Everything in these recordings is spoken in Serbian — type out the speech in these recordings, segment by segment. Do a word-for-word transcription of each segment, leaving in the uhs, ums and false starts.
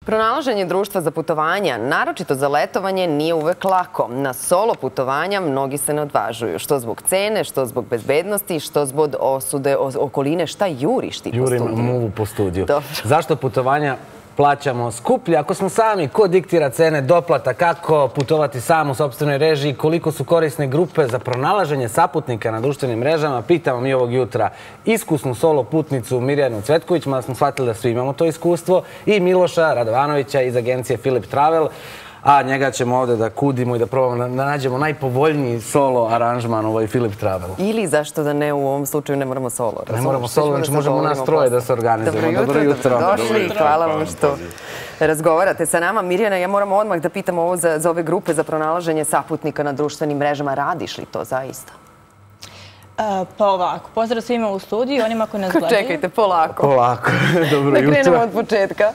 Pronalaženje društva za putovanja, naročito za letovanje, nije uvek lako. Na solo putovanja mnogi se ne odvažuju. Što zbog cene, što zbog bezbednosti, što zbog osude okoline. Šta juriš ti po studiju? Jurim muvu po studiju. Zašto putovanja plaćamo skuplje? Ako smo sami, ko diktira cene doplata, kako putovati sam u sopstvenoj režiji, koliko su korisne grupe za pronalaženje saputnika na društvenim mrežama, pitamo mi ovog jutra iskusnu solo putnicu Mirjanu Cvetković, mada smo shvatili da svi imamo to iskustvo, i Miloša Radovanovića iz agencije Philip Travel, a njega ćemo ovde da kudimo i da probamo da nađemo najpovoljniji solo aranžman u ovoj Philip Travelu. Ili zašto da ne u ovom slučaju ne moramo solo? Ne moramo solo, znači možemo nas troje da se organizujemo. Dobro jutro, dobrodošli. Hvala vam što razgovarate sa nama. Mirjana, ja moram odmah da pitam ovo za ove grupe za pronalaženje saputnika na društvenim mrežama. Radiš li to zaista? Pa ovako, pozdrav svima u studiju, onima koji nas gledaju. Čekajte, polako. Polako, dobro jutro. Da krenemo od početka.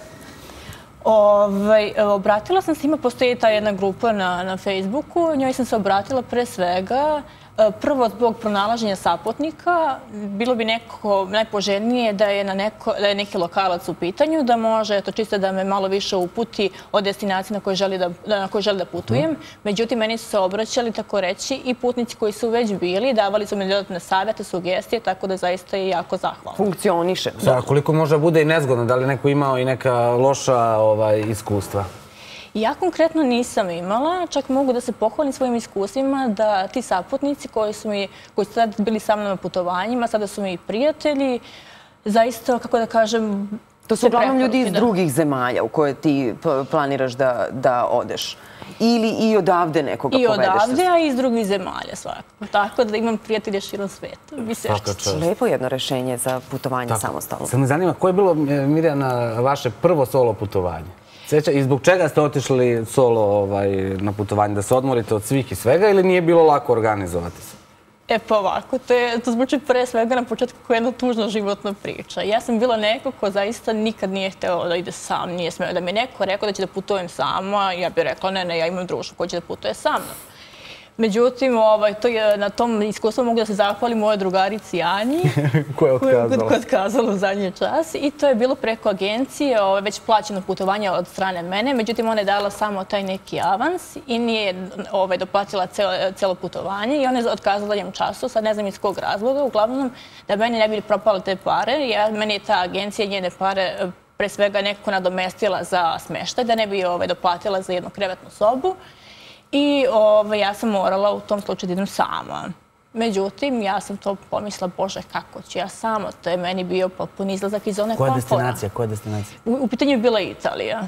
Obratila sam se, ima postoji ta jedna grupa na Facebooku, njoj sam se obratila pre svega. Prvo, zbog pronalaženja saputnika, bilo bi nekako najpoželjnije da je neki lokalac u pitanju, da može, to čisto da me malo više uputi o destinaciji na kojoj želi da putujem. Međutim, meni su se obraćali, tako reći, i putnici koji su već bili, davali su mi dodatne savjete, sugestije, tako da zaista je jako zahvalno. Funkcioniše. Koliko može bude i nezgodno, da li neko imao i neka loša iskustva? Ja konkretno nisam imala, čak mogu da se pohvalim svojim iskustvima da ti saputnici koji su sad bili sa mnom na putovanjima, sada su mi i prijatelji, zaista, kako da kažem... To su uglavnom ljudi iz drugih zemalja u koje ti planiraš da odeš. Ili i odavde nekoga povedeš? I odavde, a i iz drugih zemalja svakako. Tako da imam prijatelje širom sveta. Lepo jedno rešenje za putovanje samostalno. Sad me zanima, koje je bilo, Mirjana, vaše prvo solo putovanje? I zbog čega ste otišli solo na putovanje? Da se odmorite od svih i svega ili nije bilo lako organizovati se? E pa ovako, to zvuči pre svega na početku kao jedna tužna životna priča. Ja sam bila neko ko zaista nikad nije hteo da ide sam, nije smeo. Da mi je neko rekao da će da putujem sama, ja bih rekla ne, ne, ja imam društvo koji će da putuje sa mnom. Međutim, na tom iskustvu mogu da se zahvalim mojoj drugarici Anji, koja je otkazala u zadnji čas. I to je bilo preko agencije, već plaćeno putovanje od strane mene. Međutim, ona je dala samo taj neki avans i nije doplatila celo putovanje. I ona je otkazala jednom času, sad ne znam iz kog razloga. Uglavnom, da meni ne bi propale te pare, meni je ta agencija njene pare pre svega nekako nadomestila za smeštaj, da ne bi doplatila za jednu krevetnu sobu. I ja sam morala u tom slučaju da idem sama. Međutim, ja sam to pomislila, bože, kako ću ja sama? To je meni bio potpun izlazak iz zone komfora. Koja destinacija? Koja destinacija? U pitanju je bila Italija.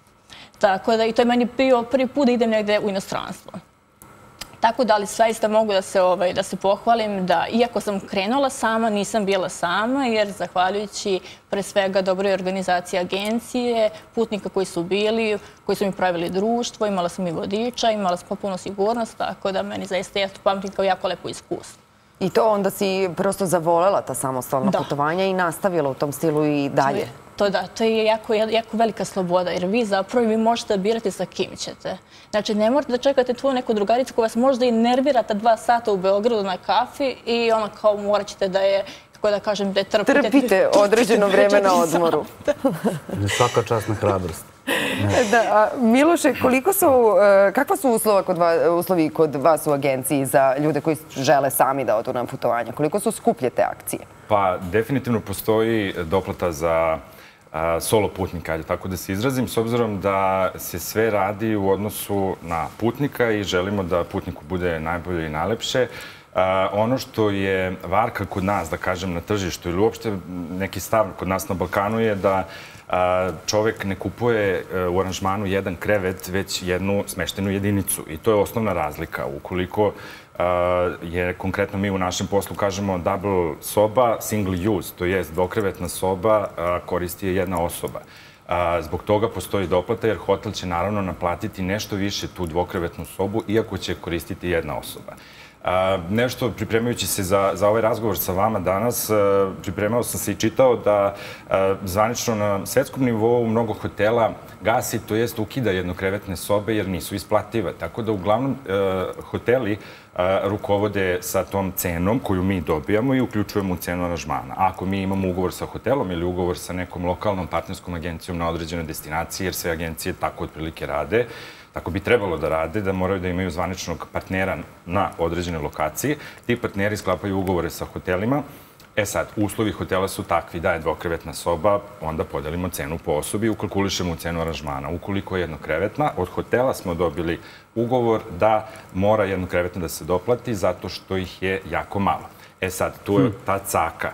Tako da i to je meni bio prvi put da idem negde u inostranstvo. Tako da, ali zaista mogu da se pohvalim da, iako sam krenula sama, nisam bila sama, jer zahvaljujući pre svega dobroj organizaciji agencije, putnika koji su bili, koji su mi pravili društvo, imala sam i vodiča, imala sam potpuno sigurnost, tako da meni zaista je to pamtim kao jako lepo iskustvo. I to onda si prosto zavolela ta samostalna putovanja i nastavila u tom stilu i dalje? To da, to je jako velika sloboda, jer vi zapravo vi možete birati sa kim ćete. Znači, ne morate da čekate tvoju neku drugaricu koja vas možda i nervira ta dva sata u Beogradu na kafi i ono kao morat ćete da je, kako da kažem, da je trpite. Trpite određeno vreme na odmoru. Svaka čast na hrabrost. Miloše, kakva su uslovi kod vas u agenciji za ljude koji žele sami da odu na putovanja? Koliko su skuplje te akcije? Pa, definitivno postoji doplata za solo putnika, tako da se izrazim, s obzirom da se sve radi u odnosu na putnika i želimo da putniku bude najbolje i najlepše. Ono što je varka kod nas, da kažem, na tržištu ili uopšte neki stav kod nas na Balkanu je da čovek ne kupuje u aranžmanu jedan krevet, već jednu smeštenu jedinicu. I to je osnovna razlika. Ukoliko je konkretno mi u našem poslu kažemo double soba, single use, to je dvokrevetna soba, koristi je jedna osoba. Zbog toga postoji doplata jer hotel će naravno naplatiti nešto više tu dvokrevetnu sobu, iako će koristiti jedna osoba. Nešto, pripremajući se za ovaj razgovor sa vama danas, pripremao sam se i čitao da zvanično na svetskom nivou mnogo hotela gasi, to jest ukida jednokrevetne sobe jer nisu isplative. Tako da uglavnom hoteli rukovode sa tom cenom koju mi dobijamo i uključujemo u cenu aranžmana. Ako mi imamo ugovor sa hotelom ili ugovor sa nekom lokalnom partnerskom agencijom na određenoj destinaciji, jer sve agencije tako otprilike rade, tako bi trebalo da rade, da moraju da imaju zvaničnog partnera na određenoj lokaciji. Ti partneri sklapaju ugovore sa hotelima. E sad, uslovi hotela su takvi da je dvokrevetna soba, onda podelimo cenu po osobi i ukalkulišemo u cenu aranžmana. Ukoliko je jednokrevetna, od hotela smo dobili ugovor da mora jednokrevetna da se doplati zato što ih je jako malo. E sad, tu je ta caka.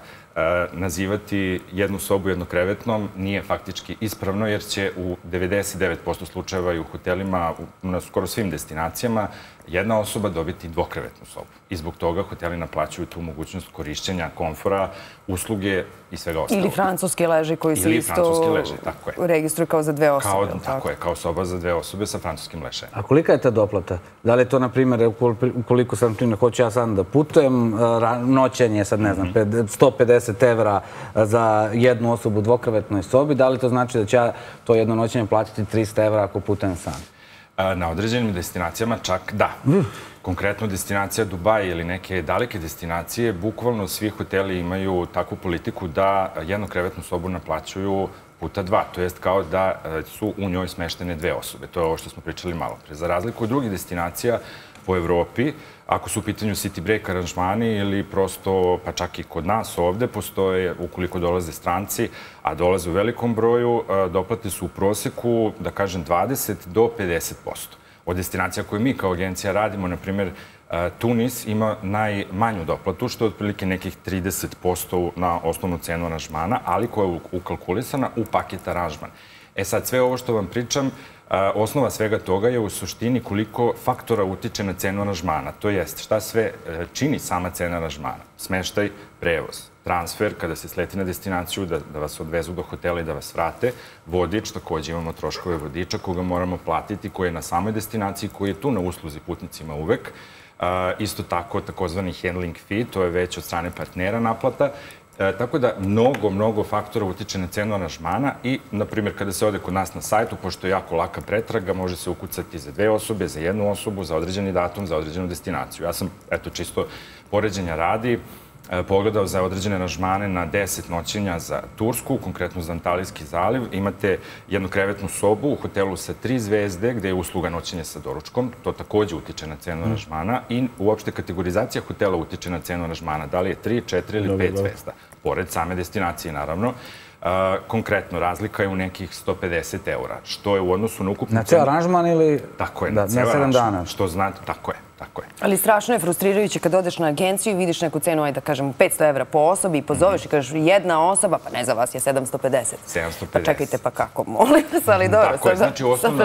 Nazivati jednu sobu jednokrevetnom nije faktički ispravno jer će u devedeset devet posto slučajeva i u hotelima na skoro svim destinacijama jedna osoba dobiti dvokrevetnu sobu. I zbog toga hoteli naplaćuju tu mogućnost korišćenja komfora, usluge i svega ostalog. Ili francuski leži koji se isto registruju kao za dve osobe. Tako je, kao soba za dve osobe sa francuskim lešajem. A kolika je ta doplata? Da li je to, na primjer, ukoliko sam, primjer, hoću ja sam da putujem, noćenje, sad ne znam, sto pedeset evra za jednu osobu u dvokrevetnoj sobi, da li to znači da će ja to jedno noćenje platiti trista evra ako putujem sam? Na određenim destinacijama čak da. Konkretno destinacija Dubai ili neke daleke destinacije, bukvalno svi hoteli imaju takvu politiku da jednokrevetnu sobu naplaćuju puta dva. To jest kao da su u njoj smeštene dve osobe. To je ovo što smo pričali malo pre. Za razliku od drugih destinacija po Evropi, ako su u pitanju city break aranžmani ili prosto, pa čak i kod nas ovde, postoje, ukoliko dolaze stranci, a dolaze u velikom broju, doplate su u proseku, da kažem, dvadeset do pedeset posto. Od destinacija koje mi kao agencija radimo, na primjer, Tunis ima najmanju doplatu, što je otprilike nekih trideset posto na osnovnu cenu aranžmana, ali koja je ukalkulisana u paket aranžman. E sad, sve ovo što vam pričam, osnova svega toga je u suštini koliko faktora utiče na cenu aranžmana. To jest, šta sve čini sama cena aranžmana. Smeštaj, prevoz, transfer, kada se sleti na destinaciju, da vas odvezu do hotela i da vas vrate, vodič, takođe imamo troškove vodiča koga moramo platiti, koji je na samoj destinaciji, koji je tu na usluzi putnicima uvek. Isto tako, takozvani handling fee, to je već od strane partnera naplata. Tako da mnogo, mnogo faktora utiče na cenu aranžmana i, na primjer, kada se ode kod nas na sajtu, pošto je jako laka pretraga, može se ukucati za dve osobe, za jednu osobu, za određeni datum, za određenu destinaciju. Ja sam, eto, čisto poređenja radi, pogledao za određene aranžmane na deset noćenja za Tursku, konkretno za Antalijski zaliv. Imate jednokrevetnu sobu u hotelu sa tri zvezde, gde je usluga noćenja sa doručkom. To takođe utiče na cenu aranžmana i uopšte kategorizacija hotela utiče na cenu aranžmana. Da li je tri, četiri ili pet zvezda. Pored same destinacije, naravno. Konkretno, razlika je u nekih sto pedeset eura, što je u odnosu na ukupnu cenu... Na ceo aranžman ili... Tako je, na ceo aranžman. Što znate, tako je. Tako je. Ali strašno je frustrirajuće kad odeš na agenciju i vidiš neku cenu, ajde da kažem, petsto evra po osobi i pozoveš i kažeš jedna osoba, pa ne za vas je sedamsto pedeset. sedamsto pedeset. Pa čekajte, pa kako, molim vas, ali dobro. Tako je, znači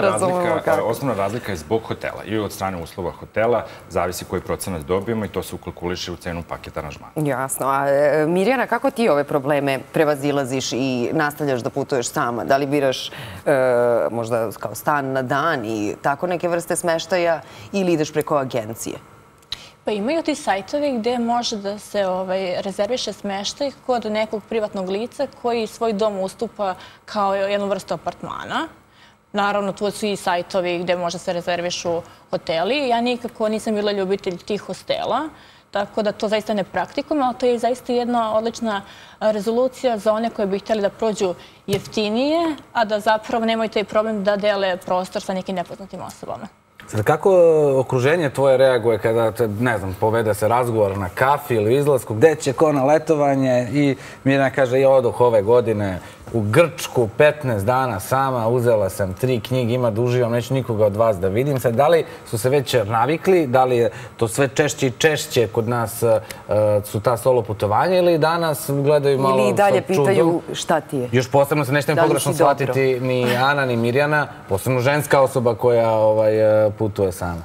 osnovna razlika je zbog hotela i od strane uslova hotela, zavisi koji procenat dobijemo i to se ukalkuliše u cenu paketa aranžmana. Jasno. A Mirjana, kako ti ove probleme prevazilaziš i nastavljaš da putuješ sama? Da li biraš možda kao stan na dan i tako neke vrste smeštaja ili ideš preko agencije? Pa imaju ti sajtovi gde može da se rezerviše smeštaj kod nekog privatnog lica koji svoj dom ustupa kao jednu vrstu apartmana. Naravno, tu su i sajtovi gde može se rezervišu hoteli. Ja nikako nisam bila ljubitelj tih hostela, tako da to zaista ne praktikujem, ali to je zaista jedna odlična rezolucija za one koje bi htjeli da prođu jeftinije, a da zapravo nemaju taj problem da dele prostor sa nekim nepoznatim osobama. Sad, kako okruženje tvoje reaguje kada te, ne znam, povede se razgovor na kafi ili izlasku, gde će ko na letovanje i Mirjana kaže, ja odoh ove godine u Grčku, petnaest dana sama, uzela sam tri knjige, ima da uživam, neću nikoga od vas da vidim. Sad, da li su se već navikli, da li je to sve češće i češće kod nas su ta solo putovanja ili danas gledaju malo... Ili i dalje pitaju šta ti je? Još posebno se nešte pogrešno shvatiti ni Ana ni Mirjana, posebno ženska osoba koja putuje sama.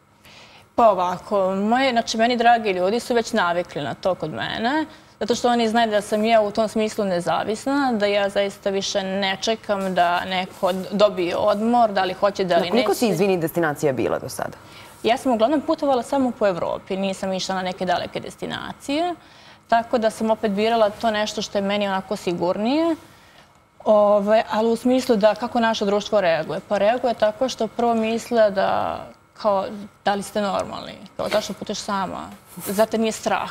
Pa ovako, znači meni dragi ljudi su već navikli na to kod mene, zato što oni znaju da sam ja u tom smislu nezavisna, da ja zaista više ne čekam da neko dobije odmor, da li hoće, da li neće. Koliko si, izvini, destinacija bila do sada? Ja sam uglavnom putovala samo po Evropi, nisam išla na neke daleke destinacije, tako da sam opet birala to nešto što je meni onako sigurnije, ali u smislu da kako naše društvo reaguje. Pa reaguje tako što prvo misle da kao, da li ste normalni, kao zašto putuješ sama, zato nije strah.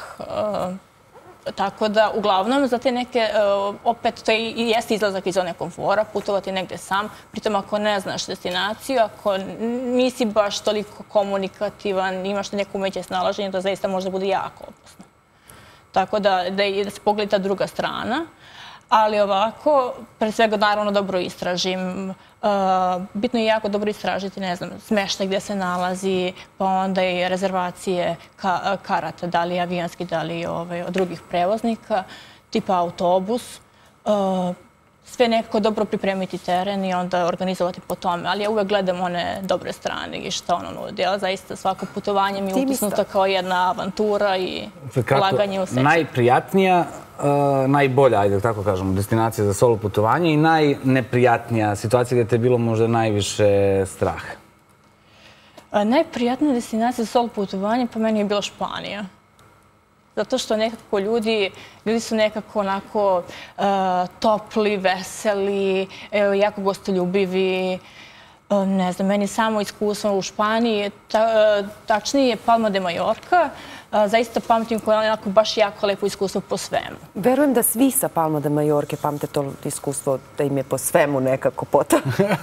Tako da, uglavnom, za te neke, opet, to i jeste izlazak iz zone komfora, putovati negde sam, pritom ako ne znaš destinaciju, ako nisi baš toliko komunikativan, imaš neko umeće snalaženje, to zaista može da bude jako opasno. Tako da, da se pogleda ta druga strana. Ali ovako, pre svega, naravno, dobro istražim. Bitno je jako dobro istražiti, ne znam, smeštaj gde se nalazi, pa onda i rezervacije karata, da li avijanski, da li od drugih prevoznika, tipa autobus. Sve nekako dobro pripremiti teren i onda organizovati po tome. Ali ja uvek gledam one dobre strane i šta ono nudi. Ja zaista svako putovanje mi je utisnuta kao jedna avantura i ulaganje u sebe. Najprijatnija, najbolja, ajde tako kažemo, destinacija za solo putovanje i najneprijatnija situacija gdje te je bilo možda najviše straha? Najprijatnija destinacija za solo putovanje po meni je bila Španija. Zato što nekako ljudi, ljudi su nekako onako topli, veseli, jako gostoljubivi. Ne znam, meni samo iskustvo u Španiji, tačnije Palma de Mallorca, zaista pamtim koje je onako baš jako lepo iskustvo po svemu. Verujem da svi sa Palma de Mallorca pamte to iskustvo da im je po svemu nekako potom.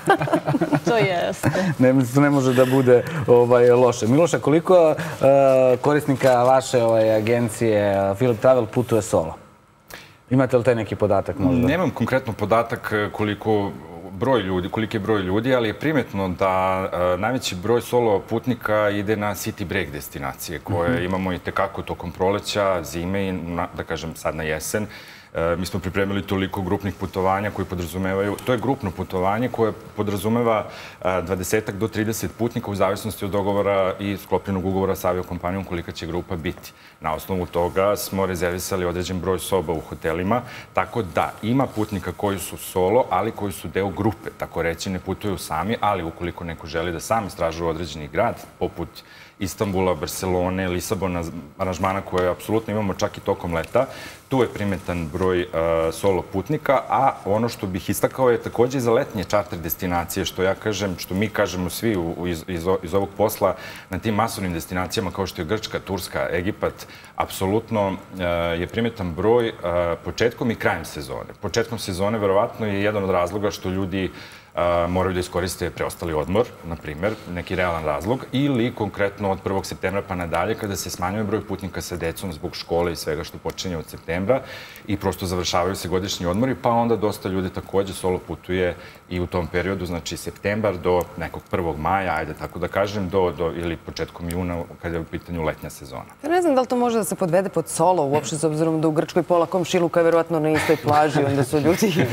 To jeste. To ne može da bude loše. Miloša, koliko korisnika vaše agencije Philip Travel putuje solo? Imate li taj neki podatak možda? Nemam konkretno podatak koliko broj ljudi, koliki je broj ljudi, ali je primetno da najveći broj solo putnika ide na city break destinacije koje imamo i tekako tokom proleća, zime i, da kažem, sad na jesen. Mi smo pripremili toliko grupnih putovanja koji podrazumevaju, to je grupno putovanje koje podrazumeva dvadesetak do trideset putnika u zavisnosti od dogovora i sklopljenog ugovora sa aviokompanijom kolika će grupa biti. Na osnovu toga smo rezervisali određen broj soba u hotelima, tako da ima putnika koji su solo, ali koji su deo grupe, tako reći, ne putuju sami, ali ukoliko neko želi da sami istražuje određeni grad, poput Istanbula, Barcelone, Lisabona, aranžmana koje apsolutno imamo čak i tokom leta. Tu je primetan broj solo putnika, a ono što bih istakao je također i za letnje čarter destinacije, što ja kažem, što mi kažemo svi iz ovog posla na tim masovnim destinacijama kao što je Grčka, Turska, Egipat, apsolutno je primetan broj početkom i krajem sezone. Početkom sezone verovatno je jedan od razloga što ljudi moraju da iskoriste preostali odmor, na primjer, neki realan razlog, ili konkretno od prvog septembra pa nadalje, kada se smanjuje broj putnika sa decom zbog škole i svega što počinje od septembra i prosto završavaju se godišnji odmori, pa onda dosta ljudi također solo putuje i u tom periodu, znači septembar do nekog prvog maja, ajde tako da kažem, do ili početkom juna, kada je u pitanju letnja sezona. Ja ne znam da li to može da se podvede pod solo, uopšte s obzirom da u Grčkoj pola komšiluka je verovatno na istoj plaži, onda su ljudi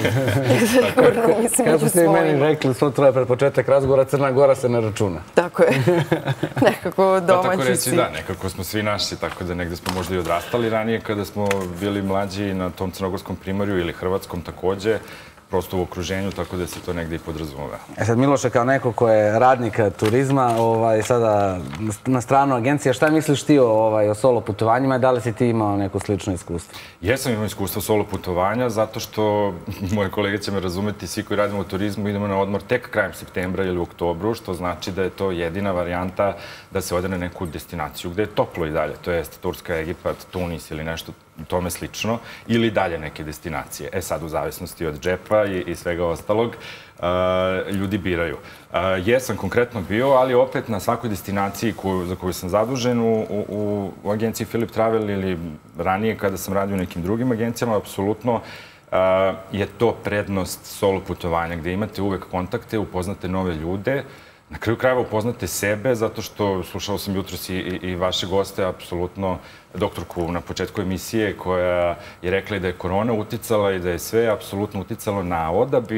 kako ste i meni rekli, sutra je pred početak razgovora, Crna Gora se ne računa. Tako je. Nekako domaći pa tako reći, si. Da, nekako smo svi naši, tako da negde smo možda i odrastali ranije kada smo bili mlađi na tom crnogorskom primorju ili hrvatskom takođe, prosto u okruženju, tako da se to negde i podrazumeva. E sad, Miloše, kao neko ko je radnik turizma, sada na stranu agencija, šta misliš ti o solo putovanjima i da li si ti imao neko slično iskustvo? Jesam imao iskustvo solo putovanja, zato što, moje kolege će me razumeti, svi koji radimo u turizmu idemo na odmor tek krajem septembra ili u oktobru, što znači da je to jedina varijanta da se ode na neku destinaciju gde je toplo i dalje, to jest Turska, Egipat, Tunis ili nešto tome slično, ili dalje neke destinacije. E sad, u zavisnosti od džepa i svega ostalog, ljudi biraju. Jesam konkretno bio, ali opet na svakoj destinaciji za koju sam zadužen u agenciji Philip Travel ili ranije kada sam radio u nekim drugim agencijama, apsolutno je to prednost solo putovanja, gde imate uvek kontakte, upoznate nove ljude, na kraju krajeva upoznate sebe, zato što slušao sam jutros i vaše goste, apsolutno doktorku na početku emisije koja je rekla da je korona uticala i da je sve apsolutno uticalo na odabir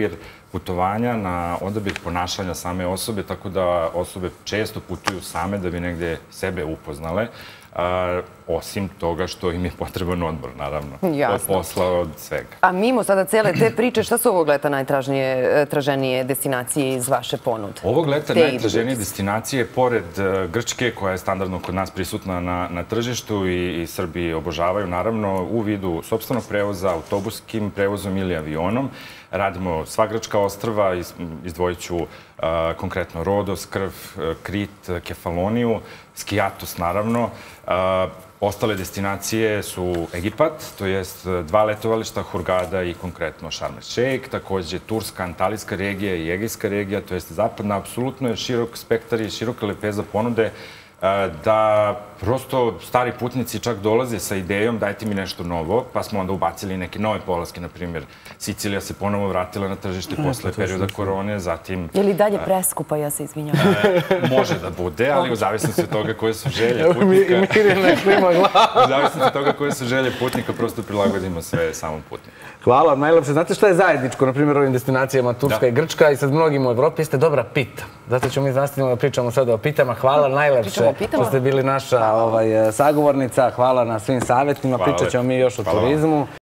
putovanja, na odabir ponašanja same osobe, tako da osobe često putuju same da bi negde sebe upoznale. A, osim toga što im je potreban odmor, naravno. Jasno. Od posla, od svega. A mimo sada cele te priče, šta su ovog leta najtraženije destinacije iz vaše ponude? Ovog leta najtraženije destinacije, pored Grčke, koja je standardno kod nas prisutna na, na tržištu i, i Srbi obožavaju, naravno, u vidu sopstvenog prevoza, autobuskim prevozom ili avionom. Radimo sva grčka ostrva, izdvojit ću uh, konkretno Rodos, Krv, Krit, Kefaloniju, Skijatos, naravno. Uh, Ostale destinacije su Egipat, to jest dva letovališta, Hurgada i konkretno Šarm el Šejk, takođe Turska, Antalijska regija i Egejska regija, to jest zapadna. Apsolutno je širok spektar i široka lepeza ponude da prosto stari putnici čak dolaze sa idejom dajte mi nešto novo, pa smo onda ubacili neke nove polaske, na primjer Sicilija se ponovo vratila na tržište posle perioda korone, zatim... Je li dalje preskupa, ja se izvinjam? Može da bude, ali u zavisnosti od toga koje su želje putnika... U zavisnosti od toga koje su želje putnika, prosto prilagodimo sve samom putniku. Hvala, najlepše. Znate što je zajedničko, na primjer, ovim destinacijama Turska i Grčka i sad mnogim u Evropi, jeste dobra pita. Zato ćemo mi nastaviti da pričamo sada o pitama. Hvala najlepše što ste bili naša sagovornica. Hvala na svim savjetima. Pričat ćemo mi još o turizmu.